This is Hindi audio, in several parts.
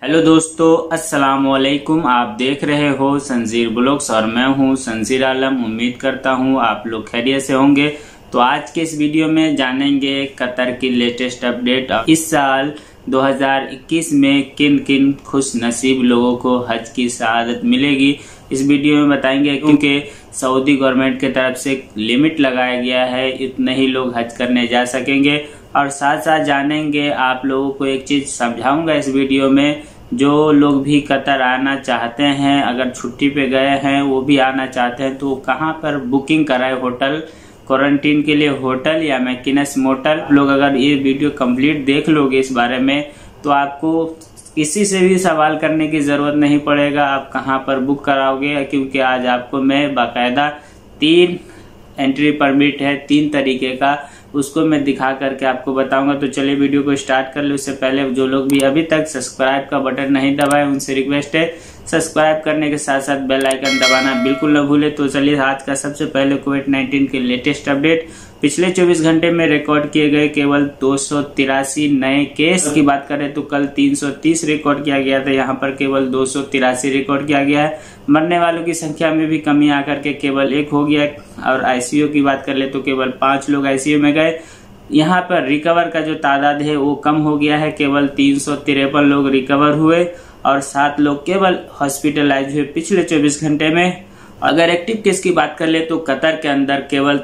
हेलो दोस्तों, अस्सलाम वालेकुम। आप देख रहे हो संजीर ब्लॉग्स और मैं हूं संजीर आलम। उम्मीद करता हूं आप लोग खैरियत से होंगे। तो आज के इस वीडियो में जानेंगे कतर की लेटेस्ट अपडेट। इस साल 2021 में किन किन खुश नसीब लोगों को हज की सआदत मिलेगी, इस वीडियो में बताएंगे। क्योंकि सऊदी गवर्नमेंट की तरफ से लिमिट लगाया गया है, इतने ही लोग हज करने जा सकेंगे। और साथ साथ जानेंगे, आप लोगों को एक चीज समझाऊंगा इस वीडियो में। जो लोग भी कतर आना चाहते हैं, अगर छुट्टी पे गए हैं वो भी आना चाहते हैं, तो कहाँ पर बुकिंग कराए होटल, क्वारंटीन के लिए होटल या मैकिनस मोटल। लोग अगर ये वीडियो कंप्लीट देख लोगे इस बारे में, तो आपको किसी से भी सवाल करने की जरूरत नहीं पड़ेगा। आप कहाँ पर बुक कराओगे, क्योंकि आज आपको मैं बाकायदा 3 एंट्री परमिट है, 3 तरीके का, उसको मैं दिखा करके आपको बताऊंगा। तो चलिए वीडियो को स्टार्ट कर लो। उससे पहले जो लोग भी अभी तक सब्सक्राइब का बटन नहीं दबाए, उनसे रिक्वेस्ट है सब्सक्राइब करने के साथ साथ बेल आइकन दबाना बिल्कुल न भूले। तो चलिए आज का सबसे पहले कोविड-19 के लेटेस्ट अपडेट। पिछले 24 घंटे में रिकॉर्ड किए गए केवल 283 नए केस की बात करें तो कल 330 रिकॉर्ड किया गया था, यहाँ पर केवल 283 रिकॉर्ड किया गया है। मरने वालों की संख्या में भी कमी आकर के केवल 1 हो गया। और आईसीयू की बात कर ले तो केवल 5 लोग आईसीयू में गए। यहाँ पर रिकवर का जो तादाद है वो कम हो गया है, केवल 353 लोग रिकवर हुए और 7 लोग केवल हॉस्पिटलाइज हुए पिछले 24 घंटे में। अगर एक्टिव केस की बात कर ले तो कतर के अंदर केवल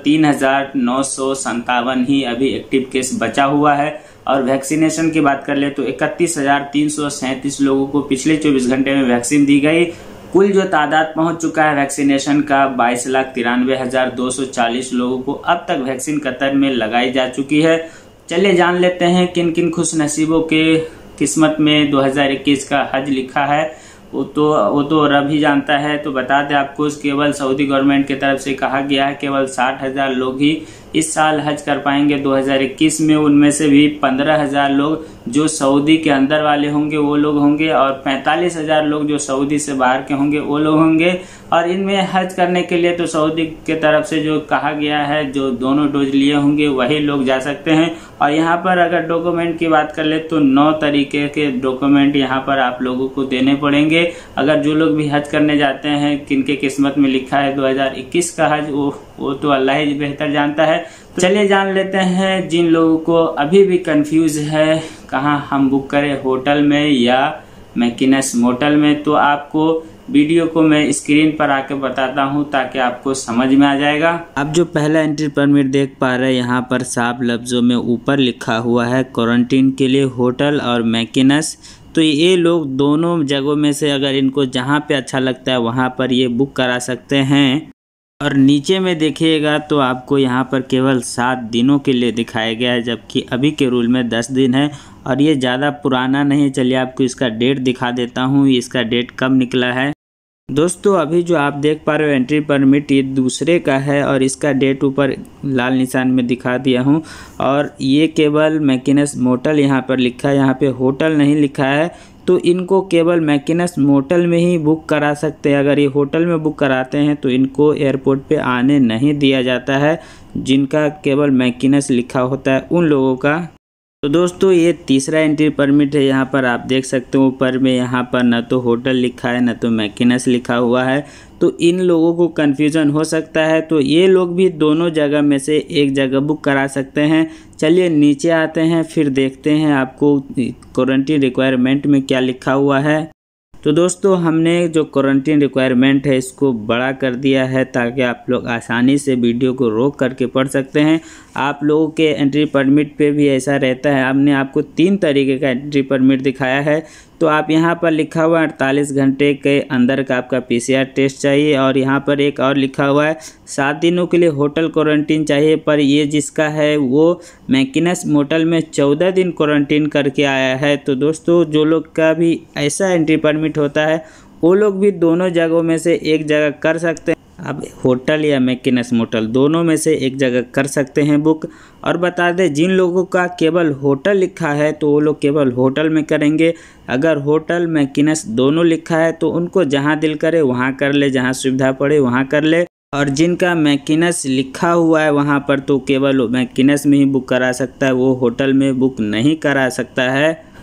3957 ही अभी एक्टिव केस बचा हुआ है। और वैक्सीनेशन की बात कर ले तो 31,337 लोगों को पिछले 24 घंटे में वैक्सीन दी गई। कुल जो तादाद पहुंच चुका है वैक्सीनेशन का 22,93,240 लोगों को अब तक वैक्सीन कतर में लगाई जा चुकी है। चलिए जान लेते हैं किन किन खुश नसीबों के किस्मत में 2021 का हज लिखा है। वो तो रब ही जानता है। तो बता दें आपको, केवल सऊदी गवर्नमेंट की तरफ से कहा गया है केवल 60,000 लोग ही इस साल हज कर पाएंगे 2021 में। उनमें से भी 15,000 लोग जो सऊदी के अंदर वाले होंगे वो लोग होंगे, और 45,000 लोग जो सऊदी से बाहर के होंगे वो लोग होंगे। और इनमें हज करने के लिए तो सऊदी के तरफ से जो कहा गया है, जो दोनों डोज लिए होंगे वही लोग जा सकते हैं। और यहाँ पर अगर डॉक्यूमेंट की बात कर ले तो 9 तरीके के डॉक्यूमेंट यहाँ पर आप लोगों को देने पड़ेंगे। अगर जो लोग भी हज करने जाते हैं, किनके किस्मत में लिखा है 2021 का हज, वो तो अल्लाह ही बेहतर जानता है। चलिए जान लेते हैं जिन लोगों को अभी भी कंफ्यूज है कहाँ हम बुक करें, होटल में या मैकिनस मोटल में। तो आपको वीडियो को मैं स्क्रीन पर आके बताता हूं ताकि आपको समझ में आ जाएगा। आप जो पहला एंट्री परमिट देख पा रहे हैं, यहाँ पर साफ लफ्जों में ऊपर लिखा हुआ है क्वारंटीन के लिए होटल और मैकिनस। तो ये लोग दोनों जगहों में से अगर इनको जहाँ पे अच्छा लगता है वहाँ पर ये बुक करा सकते हैं। और नीचे में देखिएगा तो आपको यहाँ पर केवल 7 दिनों के लिए दिखाया गया है, जबकि अभी के रूल में 10 दिन है। और ये ज़्यादा पुराना नहीं है। चलिए आपको इसका डेट दिखा देता हूँ, इसका डेट कब निकला है। दोस्तों अभी जो आप देख पा रहे हो एंट्री परमिट, ये दूसरे का है और इसका डेट ऊपर लाल निशान में दिखा दिया हूँ। और ये केवल मैकिनस मोटल यहाँ पर लिखा है, यहाँ पे होटल नहीं लिखा है। तो इनको केवल मैकिनस मोटल में ही बुक करा सकते हैं। अगर ये होटल में बुक कराते हैं तो इनको एयरपोर्ट पे आने नहीं दिया जाता है। जिनका केवल मैकिनस लिखा होता है उन लोगों का। तो दोस्तों ये तीसरा एंट्री परमिट है। यहाँ पर आप देख सकते हो ऊपर में यहाँ पर न तो होटल लिखा है न तो मैकिनस लिखा हुआ है। तो इन लोगों को कन्फ्यूज़न हो सकता है। तो ये लोग भी दोनों जगह में से एक जगह बुक करा सकते हैं। चलिए नीचे आते हैं, फिर देखते हैं आपको क्वारंटीन रिक्वायरमेंट में क्या लिखा हुआ है। तो दोस्तों हमने जो क्वारंटीन रिक्वायरमेंट है इसको बड़ा कर दिया है ताकि आप लोग आसानी से वीडियो को रोक करके पढ़ सकते हैं। आप लोगों के एंट्री परमिट पे भी ऐसा रहता है। हमने आपको 3 तरीके का एंट्री परमिट दिखाया है। तो आप यहाँ पर लिखा हुआ 48 घंटे के अंदर का आपका PCR टेस्ट चाहिए। और यहाँ पर एक और लिखा हुआ है 7 दिनों के लिए होटल क्वारंटीन चाहिए। पर ये जिसका है वो मैकिनस मोटल में 14 दिन क्वारंटीन करके आया है। तो दोस्तों जो लोग का भी ऐसा एंट्री परमिट होता है वो लोग भी दोनों जगहों में से एक जगह कर सकते हैं। अब होटल या मैकिनस मोटल दोनों में से एक जगह कर सकते हैं बुक। और बता दें जिन लोगों का केवल होटल लिखा है तो वो लोग केवल होटल में करेंगे। अगर होटल मैकिनस दोनों लिखा है तो उनको जहां दिल करे वहां कर ले, जहां सुविधा पड़े वहां कर ले। और जिनका मैकिनस लिखा हुआ है वहां पर तो केवल मैकिनस में ही बुक करा सकता है, वो होटल में बुक नहीं करा सकता है।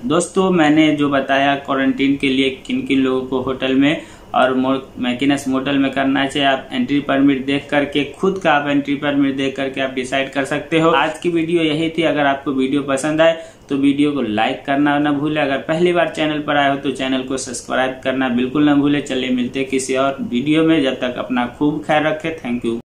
दोस्तों मैंने जो बताया क्वारंटीन के लिए किन किन लोगों को होटल में और मैकिनस मोटल में करना चाहिए, आप एंट्री परमिट देख करके खुद का आप एंट्री परमिट देख करके आप डिसाइड कर सकते हो। आज की वीडियो यही थी। अगर आपको वीडियो पसंद आए तो वीडियो को लाइक करना न भूले। अगर पहली बार चैनल पर आए हो तो चैनल को सब्सक्राइब करना बिल्कुल न भूले। चलिए मिलते किसी और वीडियो में, जब तक अपना खूब ख्याल रखें। Thank you.